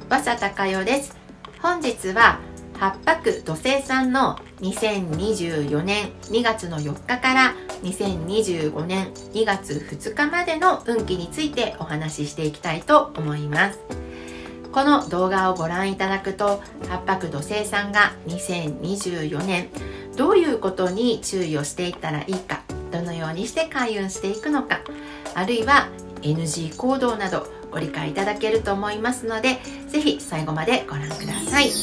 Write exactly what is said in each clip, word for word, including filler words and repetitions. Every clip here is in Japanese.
和佐貴代です。本日は八白土星さんのにせんにじゅうよねんにがつのよっかからにせんにじゅうごねんにがつふつかまでの運気についてお話ししていきたいと思います。この動画をご覧いただくと、八白土星さんがにせんにじゅうよねんどういうことに注意をしていったらいいか、どのようにして開運していくのか、あるいは エヌジー 行動などご理解いただけると思いますので、ぜひ最後までご覧ください。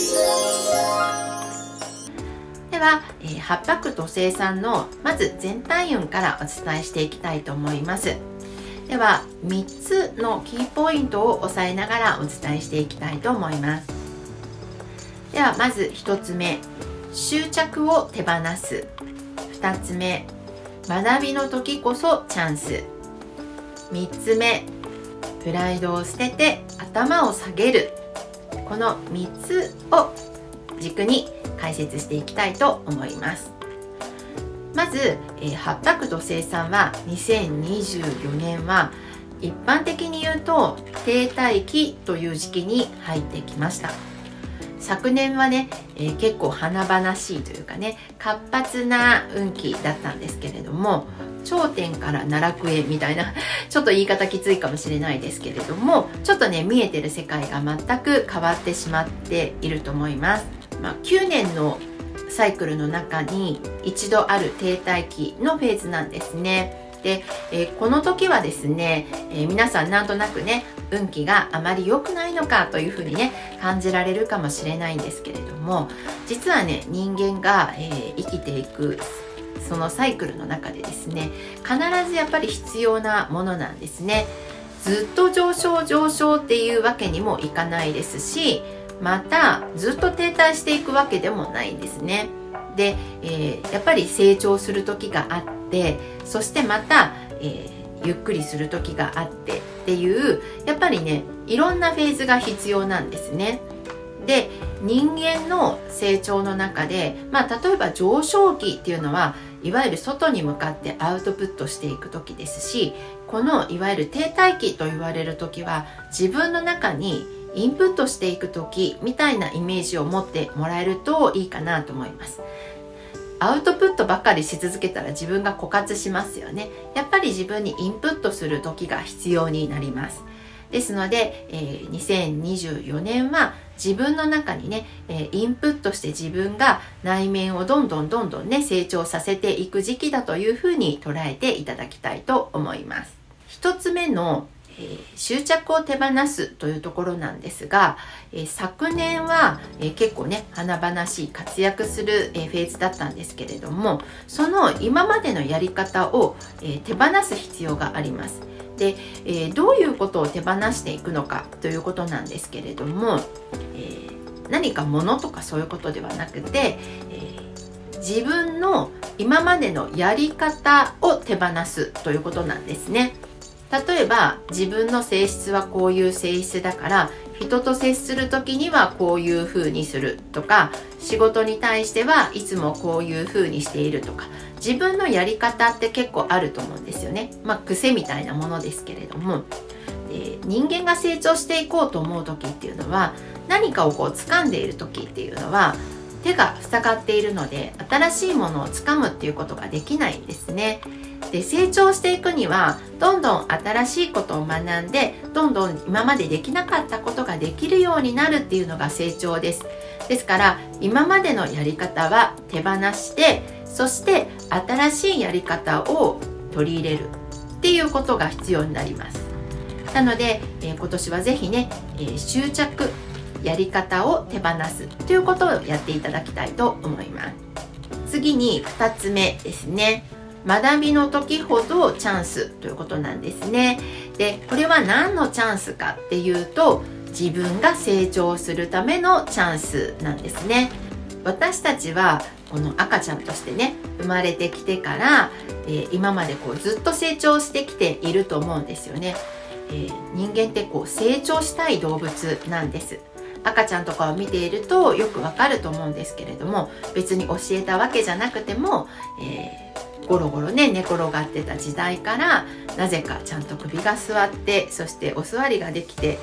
では、えー、八白土星さんのまず全体運からお伝えしていきたいと思います。ではみっつのキーポイントを押さえながらお伝えしていきたいと思います。ではまずひとつめ、執着を手放す。ふたつめ、学びの時こそチャンス。みっつめ、プライドを捨てて頭を下げる。このみっつを軸に解説していきたいと思います。まず、えー、八白土星さんはにせんにじゅうよねんは一般的に言うと停滞期という時期に入ってきました。昨年はね、えー、結構華々しいというかね、活発な運気だったんですけれども、頂点から奈落へみたいなちょっと言い方きついかもしれないですけれども、ちょっとね見えてる世界が全く変わってしまっていると思います。まあ、きゅうねんのサイクルの中に一度ある停滞期のフェーズなんですね。で、えー、この時はですね、えー、皆さんなんとなくね運気があまり良くないのかというふうにね感じられるかもしれないんですけれども、実はね人間が、えー、生きていくそのサイクルの中でですね、必ずやっぱり必要なものなんですね。ずっと上昇上昇っていうわけにもいかないですし、またずっと停滞していくわけでもないんですね。で、えー、やっぱり成長する時があって、そしてまた、えー、ゆっくりする時があってっていう、やっぱりねいろんなフェーズが必要なんですね。で、人間の成長の中で、まあ、例えば上昇期っていうのはいわゆる外に向かってアウトプットしていく時ですし、このいわゆる停滞期と言われる時は自分の中にインプットしていく時みたいなイメージを持ってもらえるといいかなと思います。アウトプットばかりし続けたら自分が枯渇しますよね。やっぱり自分にインプットする時が必要になります。ですので、えー、にせんにじゅうよねんは自分の中にね、えー、インプットして自分が内面をどんどんどんどんね成長させていく時期だというふうに捉えていただきたいと思います。一つ目のえー、執着を手放すというところなんですが、えー、昨年は、えー、結構ね華々しい活躍する、えー、フェーズだったんですけれども、その今までのやり方を、えー、手放す必要があります。で、えー、どういうことを手放していくのかということなんですけれども、えー、何か物とかそういうことではなくて、えー、自分の今までのやり方を手放すということなんですね。例えば自分の性質はこういう性質だから人と接する時にはこういう風にするとか、仕事に対してはいつもこういう風にしているとか、自分のやり方って結構あると思うんですよね。まあ癖みたいなものですけれども、で人間が成長していこうと思う時っていうのは、何かをこう掴んでいる時っていうのは手が塞がっているので新しいものを掴むっていうことができないんですね。で、成長していくにはどんどん新しいことを学んで、どんどん今までできなかったことができるようになるっていうのが成長です。ですから今までのやり方は手放して、そして新しいやり方を取り入れるっていうことが必要になります。なので、えー、今年はぜひね、えー、執着やり方を手放すということをやっていただきたいと思います。次にふたつめですね。学びの時ほどチャンスということなんですね。で、これは何のチャンスかっていうと、自分が成長するためのチャンスなんですね。私たちはこの赤ちゃんとしてね生まれてきてから、えー、今までこうずっと成長してきていると思うんですよね。えー、人間ってこう成長したい動物なんです。赤ちゃんとかを見ているとよくわかると思うんですけれども、別に教えたわけじゃなくても、えーゴロゴロね寝転がってた時代からなぜかちゃんと首が座って、そしてお座りができて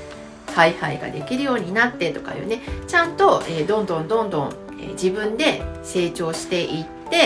ハイハイができるようになってとかいうね、ちゃんと、えー、どんどんどんどん、えー、自分で成長していって、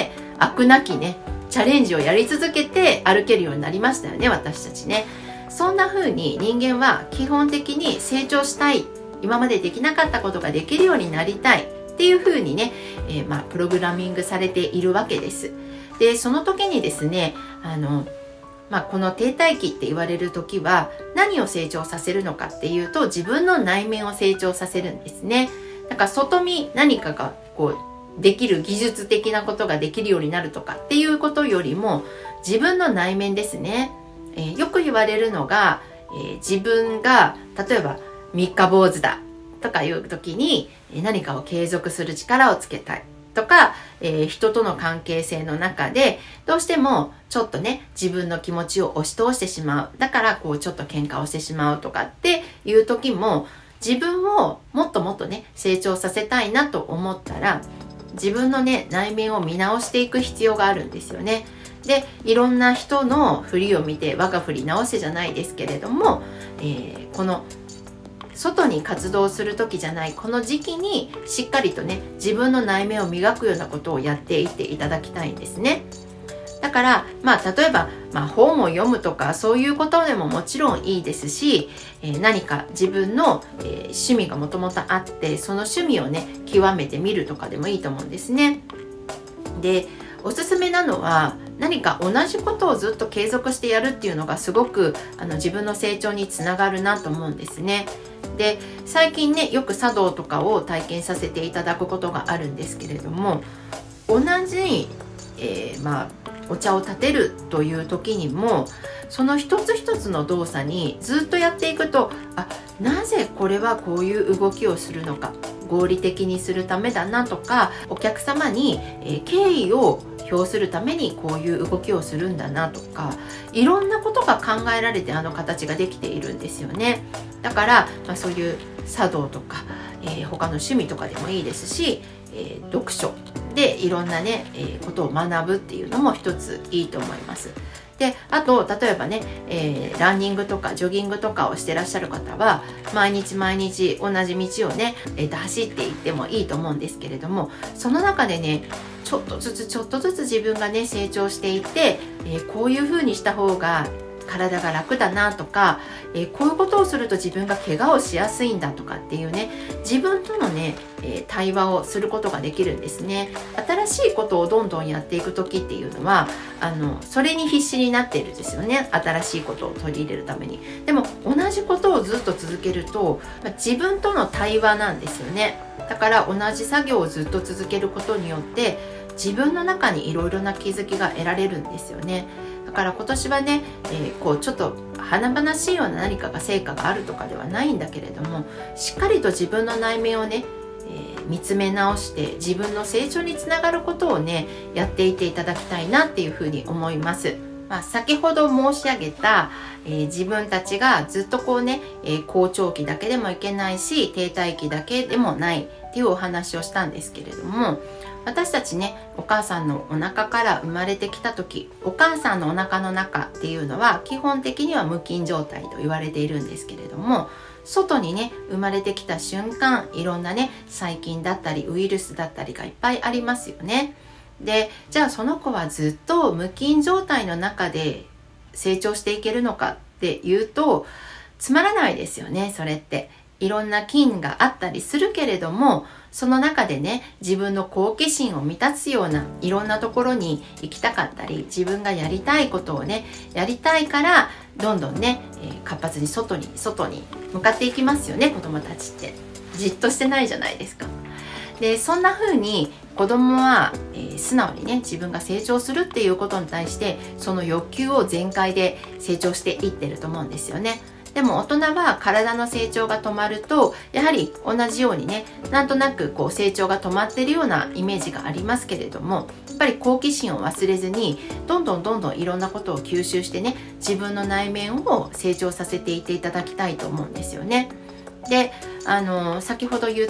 飽くなきねチャレンジをやり続けて歩けるようになりましたよね、私たちね。そんな風に人間は基本的に成長したい、今までできなかったことができるようになりたいっていう風にね、えー、まあプログラミングされているわけです。でその時にですね、あのまあ、この停滞期って言われる時は何を成長させるのかっていうと、自分の内面を成長させるんですね。だから外見何かがこうできる、技術的なことができるようになるとかっていうことよりも、自分の内面ですね。えー、よく言われるのが、えー、自分が例えば三日坊主だとかいう時に何かを継続する力をつけたいとか、えー、人との関係性の中でどうしてもちょっとね自分の気持ちを押し通してしまう、だからこうちょっと喧嘩をしてしまうとかっていう時も、自分をもっともっとね成長させたいなと思ったら、自分のね内面を見直していく必要があるんですよね。でいろんな人の振りを見て我が振り直せじゃないですけれども、えー、この外に活動する時じゃないこの時期にしっかりとね自分の内面を磨くようなことをやっていっていただきたいんですね。だからまあ例えば、まあ、本を読むとかそういうことでももちろんいいですし、えー、何か自分の、えー、趣味がもともとあってその趣味をね極めてみるとかでもいいと思うんですね。でおすすめなのは、何か同じことをずっと継続してやるっていうのがすごくあの自分の成長につながるなと思うんですね。で最近ねよく茶道とかを体験させていただくことがあるんですけれども、同じ、えー、まあお茶を立てるという時にも、その一つ一つの動作にずっとやっていくと、あ、なぜこれはこういう動きをするのか、合理的にするためだなとか、お客様に、えー、敬意を表するためにこういう動きをするんだなとか、いろんなことが考えられてあの形ができているんですよね。だから、まあ、そういう茶道とか、えー、他の趣味とかでもいいですし、えー、読書でいろんなね、えー、ことを学ぶっていうのも一ついいと思います。であと例えばね、えー、ランニングとかジョギングとかをしてらっしゃる方は毎日毎日同じ道をね、えー、と走っていってもいいと思うんですけれども、その中でねちょっとずつちょっとずつ自分がね成長していって、えー、こういう風にした方が体が楽だなとか、えー、こういうことをすると自分が怪我をしやすいんだとかっていうね、自分とのね、えー、対話をすることができるんですね。新しいことをどんどんやっていく時っていうのはあのそれに必死になっているんですよね、新しいことを取り入れるために。でも同じことをずっと続けると、まあ、自分との対話なんですよね。だから同じ作業をずっと続けることによって自分の中にいろいろな気づきが得られるんですよね。だから今年はね、えー、こうちょっと華々しいような何かが成果があるとかではないんだけれども、しっかりと自分の内面をね、えー、見つめ直して自分の成長につながることをねやっていっていただきたいなっていうふうに思います。まあ、先ほど申し上げた、えー、自分たちがずっとこうね、えー、好調期だけでもいけないし停滞期だけでもないっていうお話をしたんですけれども、私たちねお母さんのお腹から生まれてきた時、お母さんのお腹の中っていうのは基本的には無菌状態と言われているんですけれども、外にね生まれてきた瞬間いろんなね細菌だったりウイルスだったりがいっぱいありますよね。でじゃあその子はずっと無菌状態の中で成長していけるのかっていうとつまらないですよね。それっていろんな菌があったりするけれども、その中でね自分の好奇心を満たすようないろんなところに行きたかったり、自分がやりたいことをねやりたいからどんどんね、えー、活発に外に外に向かっていきますよね。子供たちってじっとしてないじゃないですか。でそんな風に子供は、えー、素直にね自分が成長するっていうことに対してその欲求を全開で成長していってると思うんですよね。でも大人は体の成長が止まるとやはり同じようにねなんとなくこう成長が止まってるようなイメージがありますけれども、やっぱり好奇心を忘れずにどんどんどんどんいろんなことを吸収してね自分の内面を成長させていっていただきたいと思うんですよね。であの先ほど言った、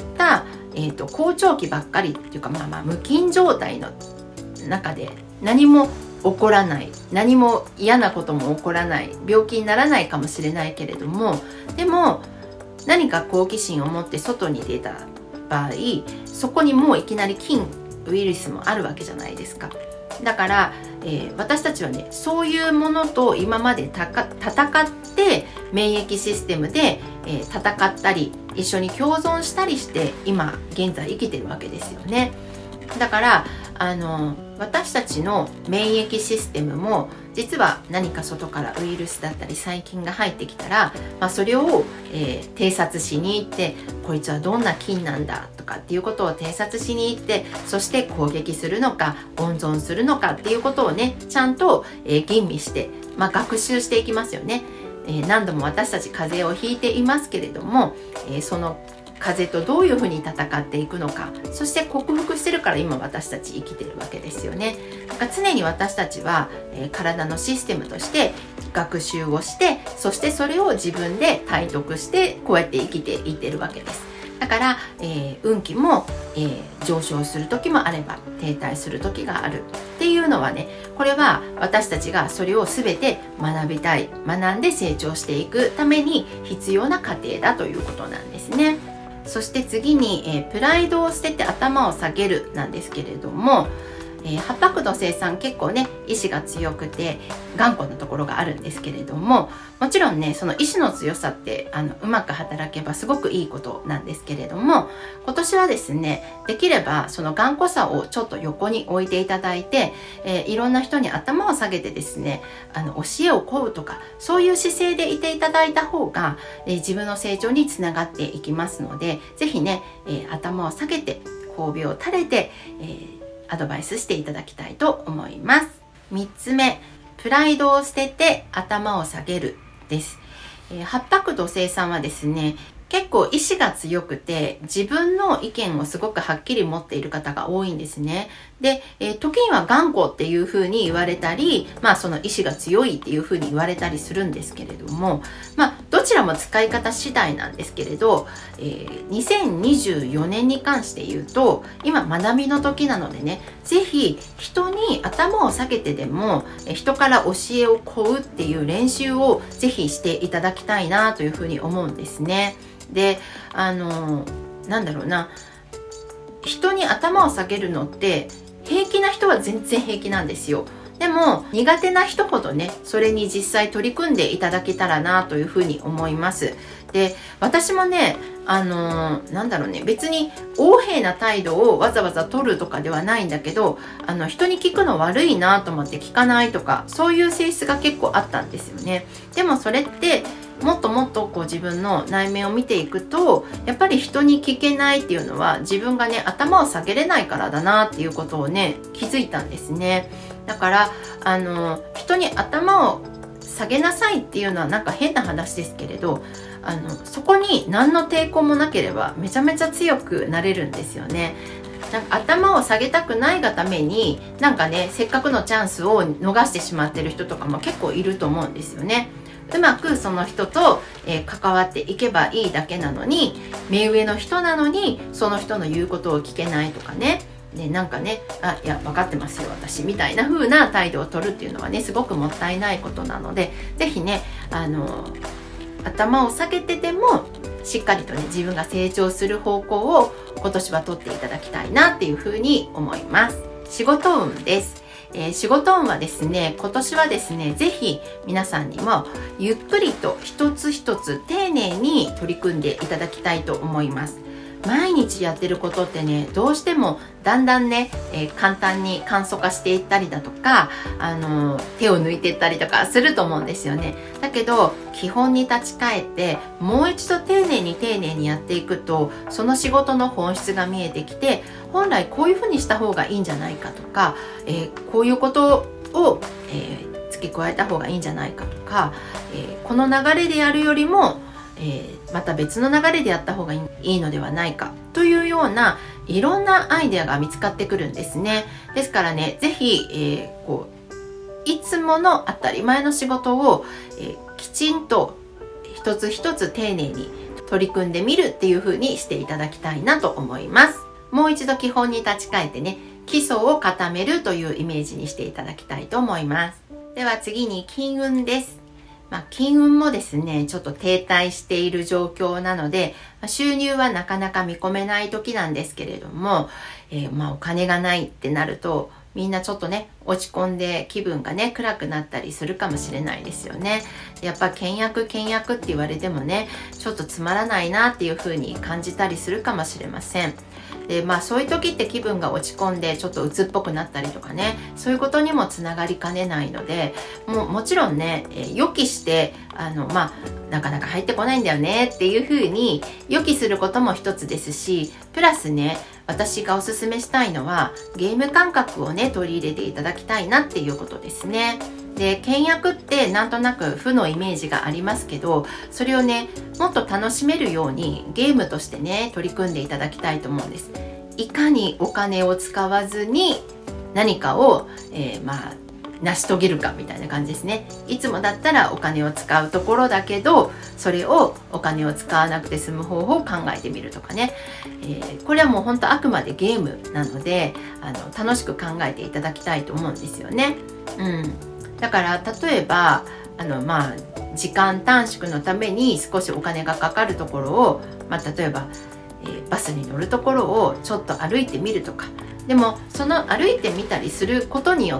えーと、好調期ばっかりっていうか、まあまあ無菌状態の中で何も起こらない、何も嫌なことも起こらない、病気にならないかもしれないけれども、でも何か好奇心を持って外に出た場合、そこにもういきなり菌ウイルスもあるわけじゃないですか。だから、えー、私たちはね、そういうものと今までたか戦って免疫システムで、えー、戦ったり一緒に共存したりして今現在生きてるわけですよね。だからあの私たちの免疫システムも実は何か外からウイルスだったり細菌が入ってきたら、まあ、それを、えー、偵察しに行って、こいつはどんな菌なんだとかっていうことを偵察しに行って、そして攻撃するのか温存するのかっていうことをね、ちゃんと、えー、吟味して、まあ、学習していきますよね。えー、何度も私たち風邪をひいていますけれども、えー、その風邪とどういうふうに戦っていくのか、そして克服してるから今私たち生きてるわけですよね。だから常に私たちは、えー、体のシステムとして学習をして、そしてそれを自分で体得してこうやって生きていってるわけです。だから、えー、運気も、えー、上昇する時もあれば停滞する時があるっていうのはね、これは私たちがそれを全て学びたい、学んで成長していくために必要な過程だということなんですね。そして次に、えー、プライドを捨てて頭を下げるなんですけれども、えー、八白土星さん結構ね意志が強くて頑固なところがあるんですけれども、もちろんねその意志の強さってあのうまく働けばすごくいいことなんですけれども、今年はですねできればその頑固さをちょっと横に置いていただいて、えー、いろんな人に頭を下げてですねあの教えを請うとか、そういう姿勢でいていただいた方が、えー、自分の成長につながっていきますので、是非ね、えー、頭を下げて褒美を垂れて、えーアドバイスしていただきたいと思います。みっつめ、プライドを捨てて頭を下げるです。えー、八白土星さんはですね、結構意志が強くて自分の意見をすごくはっきり持っている方が多いんですね。で、えー、時には頑固っていう風に言われたり、まあその意志が強いっていう風に言われたりするんですけれども、まあどちらも使い方次第なんですけれど、えー、にせんにじゅうよねんに関して言うと今学びの時なのでね、是非人に頭を下げてでも人から教えを請うっていう練習を是非していただきたいなという風に思うんですね。で、あのなんだろうな、人に頭を下げるのって平気な人は全然平気なんですよ。でも苦手な人ほどねそれに実際取り組んでいただけたらなというふうに思います。で、私もねあのー、なんだろうね、別に横柄な態度をわざわざ取るとかではないんだけど、あの人に聞くの悪いなと思って聞かないとか、そういう性質が結構あったんですよね。でもそれってもっともっとこう自分の内面を見ていくと、やっぱり人に聞けないっていうのは自分がね頭を下げれないからだなっていうことをね気づいたんですね。だからあの人に頭を下げなさいっていうのはなんか変な話ですけれど、あのそこに何の抵抗もなければめちゃめちゃ強くなれるんですよね。なんか頭を下げたくないがためになんかねせっかくのチャンスを逃してしまってる人とかも結構いると思うんですよね。うまくその人と、えー、関わっていけばいいだけなのに、目上の人なのにその人の言うことを聞けないとかね、でなんかね、あ、いや分かってますよ私みたいな風な態度を取るっていうのはねすごくもったいないことなので、是非ねあの頭を下げてでもしっかりとね自分が成長する方向を今年は取っていただきたいなっていう風に思います。仕事運です。えー、仕事運はですね、今年はですね是非皆さんにもゆっくりと一つ一つ丁寧に取り組んでいただきたいと思います。毎日やってることってねどうしてもだんだんね、えー、簡単に簡素化していったりだとか、あのー、手を抜いていったりとかすると思うんですよね。だけど基本に立ち返ってもう一度丁寧に丁寧にやっていくと、その仕事の本質が見えてきて、本来こういうふうにした方がいいんじゃないかとか、えー、こういうことを、えー、付け加えた方がいいんじゃないかとか、えー、この流れでやるよりもえー、また別の流れでやった方がいいのではないかというようないろんなアイデアが見つかってくるんですね。ですからね是非、えー、こういつもの当たり前の仕事を、えー、きちんと一つ一つ丁寧に取り組んでみるっていう風にしていただきたいなと思います。もう一度基本に立ち返ってね基礎を固めるというイメージにしていただきたいと思います。では次に金運です。 まあ、金運もですねちょっと停滞している状況なので、収入はなかなか見込めない時なんですけれども、えー、まあお金がないってなるとみんなちょっとね落ち込んで気分がね暗くなったりするかもしれないですよね。やっぱ倹約倹約って言われてもねちょっとつまらないなっていう風に感じたりするかもしれません。でまあそういう時って気分が落ち込んでちょっと鬱っぽくなったりとかね、そういうことにもつながりかねないので、もうもちろんね、えー、予期してあのまあなかなか入ってこないんだよねっていう風に予期することも一つですし、プラスね私がおすすめしたいのはゲーム感覚をね取り入れていただきたいなっていうことですね。で倹約ってなんとなく負のイメージがありますけど、それをねもっと楽しめるようにゲームとしてね取り組んでいただきたいと思うんです。いかにお金を使わずに何かを、えー、まあ成し遂げるかみたいな感じですね。いつもだったらお金を使うところだけど、それをお金を使わなくて済む方法を考えてみるとかね、えー、これはもう本当あくまでゲームなのであの楽しく考えていただきたいと思うんですよね。うん、だから例えばあのまあ時間短縮のために少しお金がかかるところを、まあ、例えば、えー、バスに乗るところをちょっと歩いてみるとか。でもその歩いてみたりすることによって、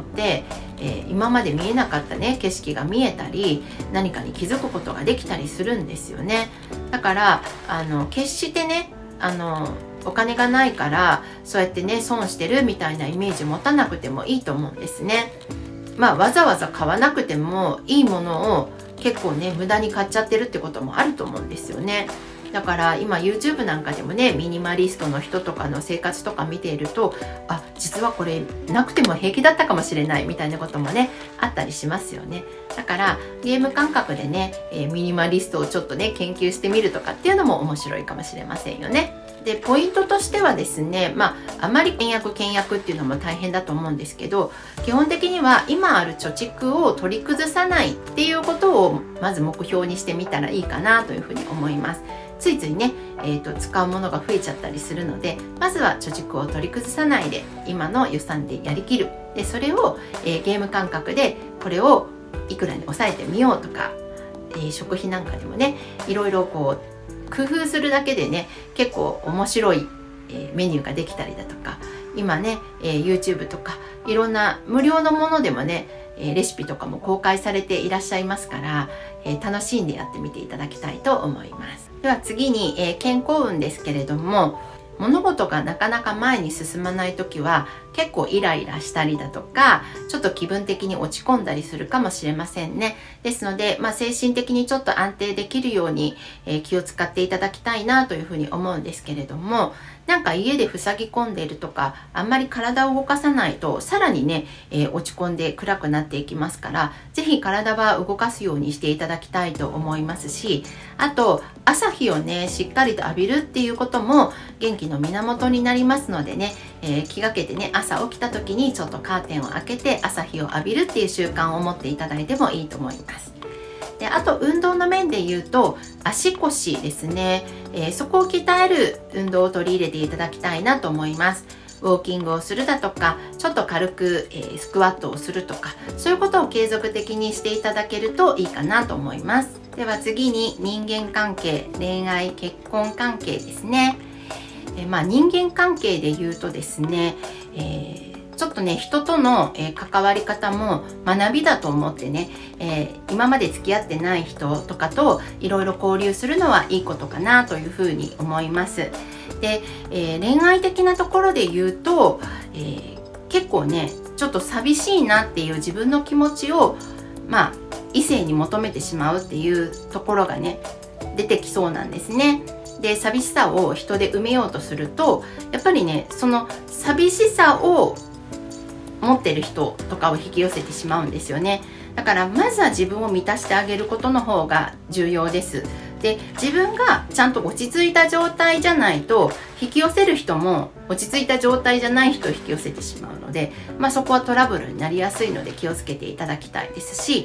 えー、今まで見えなかったね景色が見えたり何かに気づくことができたりするんですよね。だからあの決してねあのお金がないからそうやってね損してるみたいなイメージ持たなくてもいいと思うんですね。まあわざわざ買わなくてもいいものを結構ね無駄に買っちゃってるってこともあると思うんですよね。だから今 YouTube なんかでもねミニマリストの人とかの生活とか見ていると、あ実はこれなくても平気だったかもしれないみたいなこともねあったりしますよね。だからゲーム感覚でね、えー、ミニマリストをちょっとね研究してみるとかっていうのも面白いかもしれませんよね。でポイントとしてはですね、まああまり倹約倹約っていうのも大変だと思うんですけど、基本的には今ある貯蓄を取り崩さないっていうことをまず目標にしてみたらいいかなというふうに思います。ついついね、えーと、使うものが増えちゃったりするので、まずは貯蓄を取り崩さないで今の予算でやりきる。でそれを、えー、ゲーム感覚でこれをいくらに抑えてみようとか、えー、食費なんかでもねいろいろこう工夫するだけでね結構面白い、えー、メニューができたりだとか、今ね、えー、YouTube とかいろんな無料のものでもね、えー、レシピとかも公開されていらっしゃいますから、えー、楽しんでやってみていただきたいと思います。では次に、えー、健康運ですけれども、物事がなかなか前に進まない時は結構イライラしたりだとかちょっと気分的に落ち込んだりするかもしれませんね。ですので、まあ、精神的にちょっと安定できるように、えー、気を使っていただきたいなというふうに思うんですけれども、なんか家で塞ぎ込んでいるとかあんまり体を動かさないとさらにね、えー、落ち込んで暗くなっていきますから、ぜひ体は動かすようにしていただきたいと思いますし、あと朝日をねしっかりと浴びるっていうことも元気の源になりますのでね、えー、気がけてね朝起きた時にちょっとカーテンを開けて朝日を浴びるっていう習慣を持っていただいてもいいと思います。であと運動の面で言うと足腰ですね、えー、そこを鍛える運動を取り入れていただきたいなと思います。ウォーキングをするだとかちょっと軽く、えー、スクワットをするとか、そういうことを継続的にしていただけるといいかなと思います。では次に人間関係、恋愛、結婚関係ですね。えーまあ、人間関係で言うとですね、えーちょっとね人との、えー、関わり方も学びだと思ってね、えー、今まで付き合ってない人とかといろいろ交流するのはいいことかなというふうに思います。で、えー、恋愛的なところで言うと、えー、結構ねちょっと寂しいなっていう自分の気持ちをまあ異性に求めてしまうっていうところがね出てきそうなんですね。で寂しさを人で埋めようとするとやっぱりねその寂しさを持ってる人とかを引き寄せてしまうんですよね。だからまずは自分を満たしてあげることの方が重要です。で自分がちゃんと落ち着いた状態じゃないと引き寄せる人も落ち着いた状態じゃない人を引き寄せてしまうので、まあ、そこはトラブルになりやすいので気をつけていただきたいですし、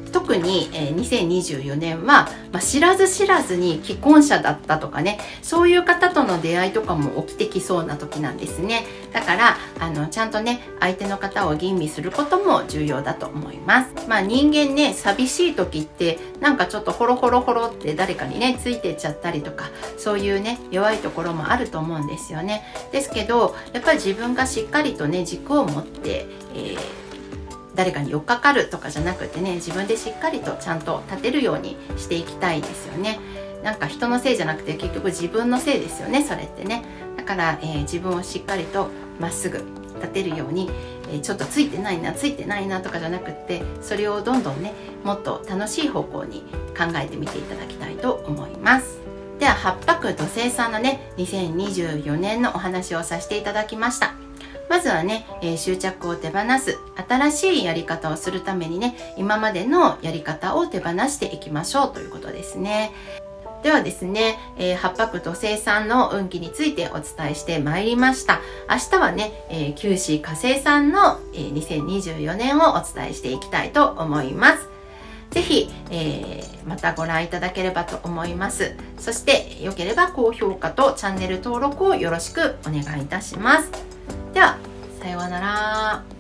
特に、えー、にせんにじゅうよねんは、まあ、知らず知らずに既婚者だったとかね、そういう方との出会いとかも起きてきそうな時なんですね。だからあのちゃんとね相手の方を吟味することも重要だと思います。まあ人間ね、寂しい時ってなんかちょっとホロホロホロって誰かにねついてっちゃったりとか、そういうね弱いところもあると思うんですよね。ですけどやっぱり自分がしっかりとね軸を持って、えー誰かに寄っかかるとかじゃなくてね、自分でしっかりとちゃんと立てるようにしていきたいですよね。なんか人のせいじゃなくて結局自分のせいですよね、それってね。だから、えー、自分をしっかりとまっすぐ立てるように、えー、ちょっとついてないなついてないなとかじゃなくって、それをどんどんねもっと楽しい方向に考えてみていただきたいと思います。では八白土星さんのねにせんにじゅうよねんのお話をさせていただきました。まずはね、えー、執着を手放す新しいやり方をするためにね、今までのやり方を手放していきましょうということですね。ではですね、えー、八白土星さんの運気についてお伝えしてまいりました。明日はね、えー、九死火星さんの、えー、にせんにじゅうよねんをお伝えしていきたいと思います。ぜひ、えー、またご覧いただければと思います。そしてよければ高評価とチャンネル登録をよろしくお願いいたします。では、さようなら。